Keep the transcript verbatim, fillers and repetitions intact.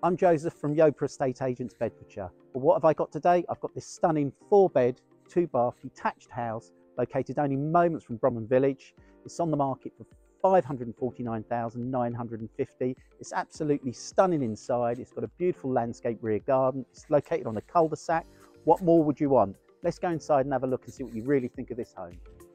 I'm Joseph from Yopa Estate Agents, Bedfordshire. Well, what have I got today? I've got this stunning four bed, two bath detached house located only moments from Bromham Village. It's on the market for five hundred and forty-nine thousand nine hundred and fifty. It's absolutely stunning inside. It's got a beautiful landscape rear garden. It's located on a cul-de-sac. What more would you want? Let's go inside and have a look and see what you really think of this home.